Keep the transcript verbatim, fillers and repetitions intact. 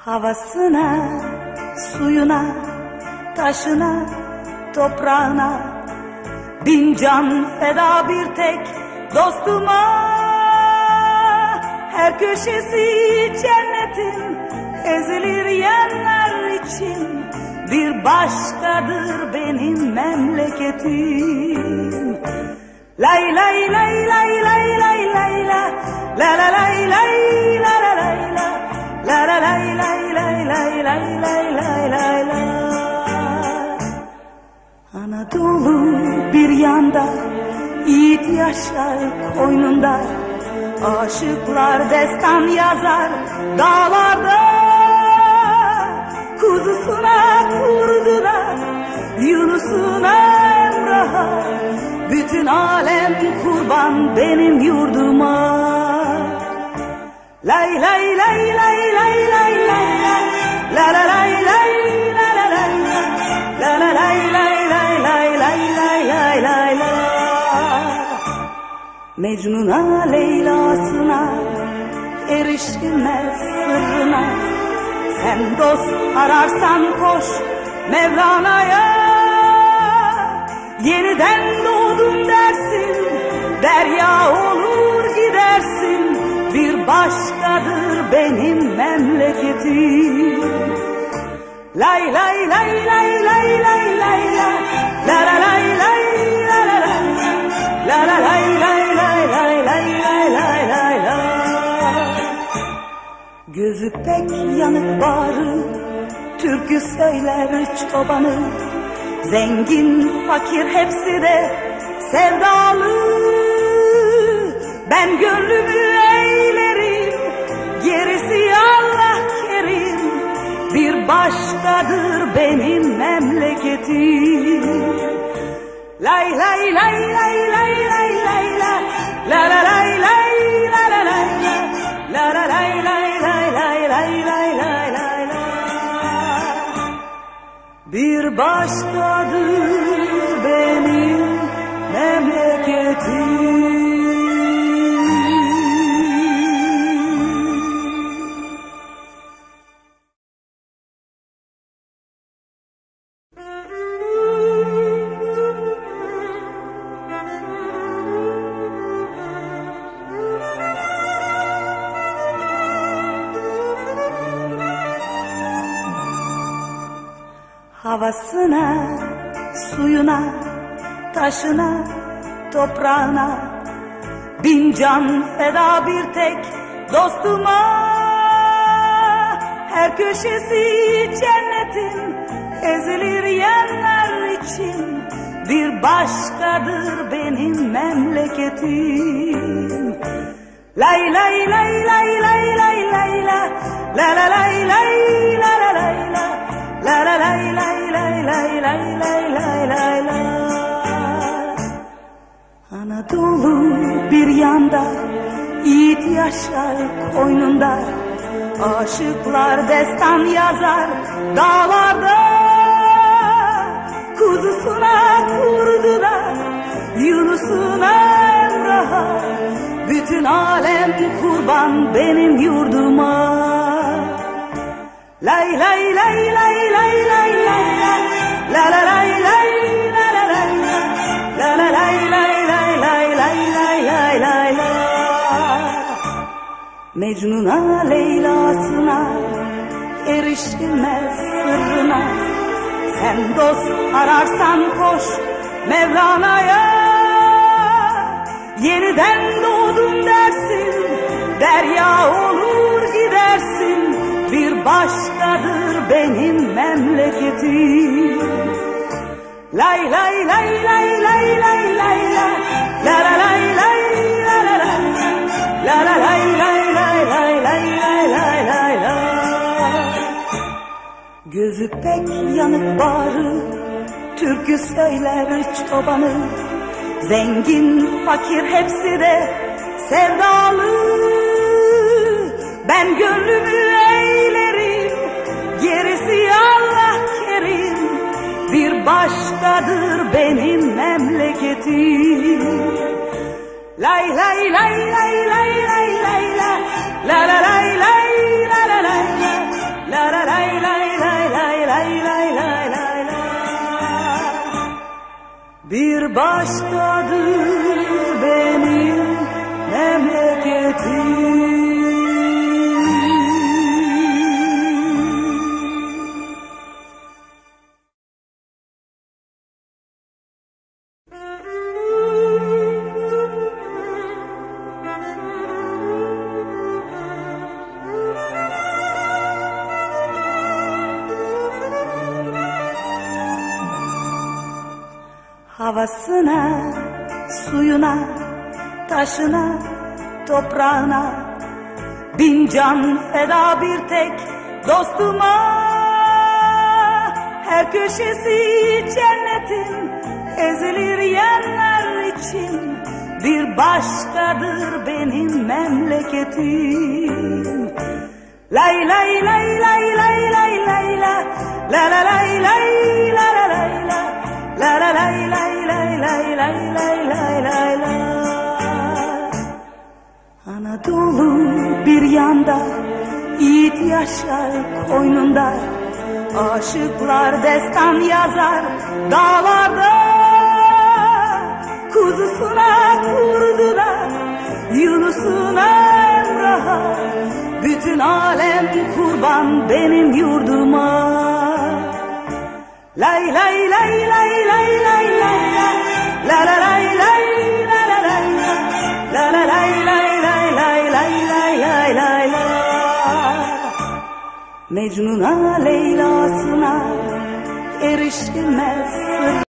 Havasına, suyuna, taşına, toprağına bin can feda bir tek dostuma. Her köşesi cennetin ezilir yerler için, bir başkadır benim memleketim. Lay lay lay lay lay lay lay la la la lay lay la la lay la la la lay lay lay lay lay lay lay lay la. Anadolu bir yanda, yiğit yaşar koynunda, aşıklar destan yazar dağlarda. Kuzusuna kurdular, Yunus'una Emrah'a, bütün alem kurban benim yurduma. Lay lay lay lay lay lay lay la la lay lay la la lay la la lay lay lay lay lay lay lay lay la. Mecnun'a Leyla'sına erişilmez sırrına, sen dost ararsan koş Mevlana'ya. Yeniden doğdum dersin, derya olur gidersin, bir başkadır benim memleketim. Lay lay lay lay lay lay lay la la la lay lay la la lay la la lay lay lay lay lay lay lay lay la. Gözü pek yanık bağrı, türkü söyler çobanı, zengin fakir hepsi de sevdalı. Ben gönlümü eğlerim, gerisi Allah kerim, bir başkadır benim memleketim. Lay lay lay lay lay lay lay la la la lay lay la la lay la la lay lay lay lay lay lay lay lay la. Bir başkadır benim memleketim. Havasına, suyuna, taşına, toprağına bin can feda bir tek dostuma. Her köşesi cennetin ezilir yerler için, bir başkadır benim memleketim. Lay lay lay lay lay lay lay la la la lay lay la la lay la la la lay lay lay lay lay lay lay lay la. Anadolu bir yanda, yiğit yaşar koynunda, aşıklar destan yazar dağlarda. Kuzusuna kurdular, Yunus'una Emrah'a, bütün alem kurban benim yurduma. Lay lay lay lay lay lay lay la la lay lay la la lay la la lay lay lay lay lay lay lay lay la. Mecnun'a Leyla'sına erişilmez sırrına, sen dost ararsan koş Mevlana'ya. Yeniden doğdum dersin, derya olur gidersin, bir başkadır benim memleketim. Lay lay lay lay lay lay lay la la la lay lay la la lay la la lay lay lay lay lay lay lay lay la. Gözü pek yanık bağrı, türkü söyler çobanı, zengin fakir hepsi de sevdalı. Ben gönlümü eğlerim, gerisi Allah kerim, bir başkadır benim memleketim. Lay lay lay lay lay lay lay la la la lay lay la la lay la bir başkadır benim memleketim. Havasına, suyuna, taşına, toprağına bin can feda bir tek dostuma. Her köşesi cennetin ezilir yerler için bir başkadır benim memleketim. Lay lay lay lay lay lay lay la la la lay lay la la lay la la la lay lay lay lay lay lay lay lay la. Anadolu bir yanda, yiğit yaşar koynunda, aşıklar destan yazar dağlarda. Kuzusuna kurduna, Yunus'una Emrah'a, bütün alem kurban benim yurduma. Lay lay lay lay lay lay lay la la lay lay la la lay la la lay lay lay lay lay lay lay lay la. Mecnun'a Leyla'sına erişilmez sır.